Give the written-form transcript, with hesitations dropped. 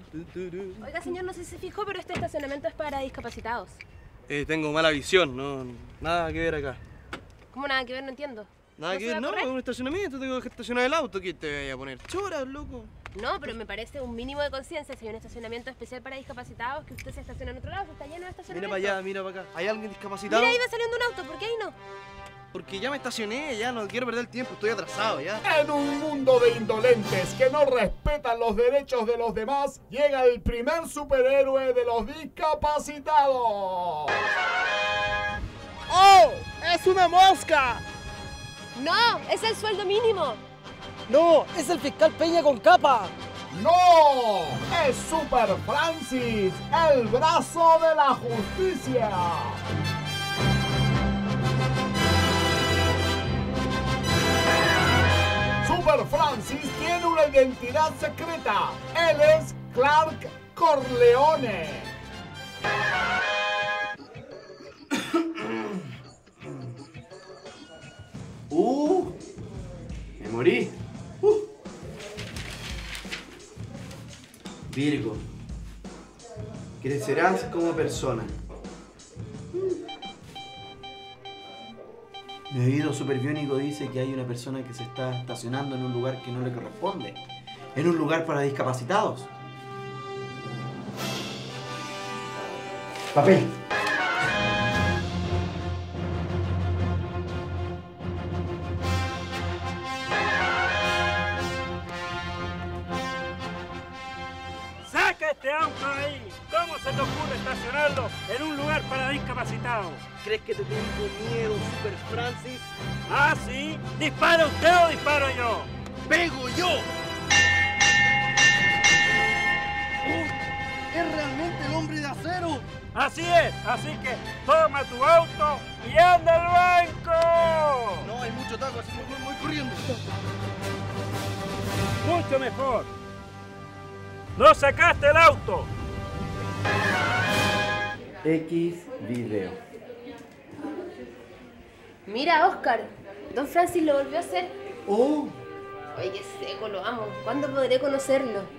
Oiga, señor, no sé si se fijó, pero este estacionamiento es para discapacitados. Tengo mala visión, no, nada que ver acá. ¿Cómo nada que ver? No entiendo. Nada que ver, no, es un estacionamiento, tengo que estacionar el auto. ¿Qué te voy a poner? ¿Choras, loco? No, pero me parece un mínimo de conciencia si hay un estacionamiento especial para discapacitados que usted se estaciona en otro lado, que está lleno de estacionamientos. Mira para allá, mira para acá. ¿Hay alguien discapacitado? Mira, ahí va saliendo un auto, ¿por qué ahí no? Porque ya me estacioné, ya no quiero perder el tiempo, estoy atrasado ya. En un mundo de indolentes que no respetan los derechos de los demás, llega el primer superhéroe de los discapacitados. ¡Oh! ¡Es una mosca! ¡No! ¡Es el sueldo mínimo! ¡No! ¡Es el fiscal Peña con capa! ¡No! ¡Es Super Francis, el brazo de la justicia! Super Francis tiene una identidad secreta. Él es Clark Corleone. Me morí. Virgo, crecerás como persona. Mi oído superbiónico dice que hay una persona que se está estacionando en un lugar que no le corresponde. En un lugar para discapacitados. Papel. ¡Saca este auto de ahí! ¿Cómo se te ocurre estacionarlo en un lugar para discapacitados? ¿Crees que te tengo miedo, Super Francis? ¿Ah, sí? ¿Dispara usted o disparo yo? ¡Pego yo! ¡Es realmente el hombre de acero! Así es, así que toma tu auto y anda al banco. No, hay mucho taco, así que mejor me voy corriendo. Mucho mejor. ¡No sacaste el auto! X video. Mira, Oscar, don Francis lo volvió a hacer. ¡Oh! Oye, qué seco, lo amo. ¿Cuándo podré conocerlo?